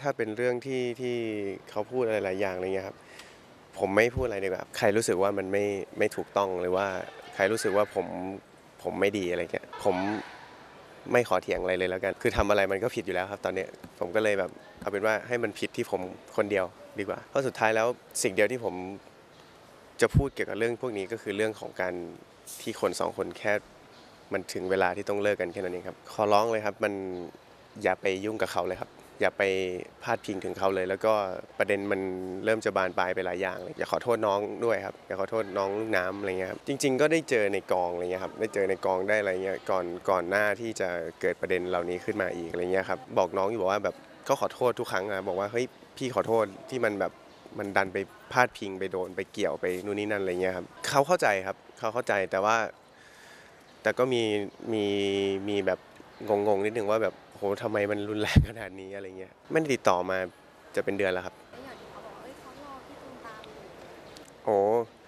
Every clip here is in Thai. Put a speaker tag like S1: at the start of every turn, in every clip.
S1: ถ้าเป็นเรื่องที่เขาพูดอะไรหลายอย่างอะไรเงี้ยครับผมไม่พูดอะไรดีกว่าใครรู้สึกว่ามันไม่ถูกต้องหรือว่าใครรู้สึกว่าผมไม่ดีอะไรเงี้ยผมไม่ขอเถียงอะไรเลยแล้วกันคือทำอะไรมันก็ผิดอยู่แล้วครับตอนเนี้ยผมก็เลยแบบเอาเป็นว่าให้มันผิดที่ผมคนเดียวดีกว่าเพราะสุดท้ายแล้วสิ่งเดียวที่ผมจะพูดเกี่ยวกับเรื่องพวกนี้ก็คือเรื่องของการที่คนสองคนแค่มันถึงเวลาที่ต้องเลิกกันแค่นั้นเองครับขอร้องเลยครับมันอย่าไปยุ่งกับเขาเลยครับอย่าไปพาดพิงถึงเขาเลยแล้วก็ประเด็นมันเริ่มจะบานปลายไปหลายอย่างเลยอยากขอโทษน้องด้วยครับอยากขอโทษน้องลูกน้ำอะไรเงี้ยครับจริงๆก็ได้เจอในกองอะไรเงี้ยครับได้เจอในกองได้อะไรเงี้ยก่อนหน้าที่จะเกิดประเด็นเหล่านี้ขึ้นมาอีกอะไรเงี้ยครับบอกน้องอยู่บอกว่าแบบก็ขอโทษทุกครั้งนะบอกว่าเฮ้ยพี่ขอโทษที่มันแบบมันดันไปพาดพิงไปโดนไปเกี่ยวไปนู่นนี่นั่นอะไรเงี้ยครับเขาเข้าใจครับเขาเข้าใจแต่ว่าแต่ก็มีมีแบบงงๆนิดนึงว่าแบบโหทำไมมันรุนแรงขนาดนี้อะไรเงี้ยไม่ได้ติดต่อมาจะเป็นเดือนแล้วครับ
S2: แล้วอย่างที่เขาบอกว่าเอ้ยเขารอพี่ตูมตามอยู่
S1: โอ้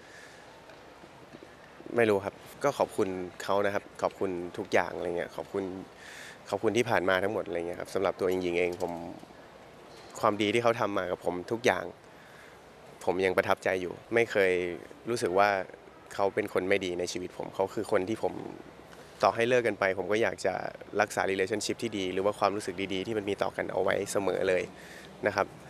S1: ไม่รู้ครับก็ขอบคุณเขานะครับขอบคุณทุกอย่างอะไรเงี้ยขอบคุณที่ผ่านมาทั้งหมดอะไรเงี้ยครับสำหรับตัวหญิงๆเองผมความดีที่เขาทำมากับผมทุกอย่างผมยังประทับใจอยู่ไม่เคยรู้สึกว่าเขาเป็นคนไม่ดีในชีวิตผมเขาคือคนที่ผมต่อให้เลิกกันไปผมก็อยากจะรักษา relationship ที่ดีหรือว่าความรู้สึกดีๆที่มันมีต่อกันเอาไว้เสมอเลยนะครับ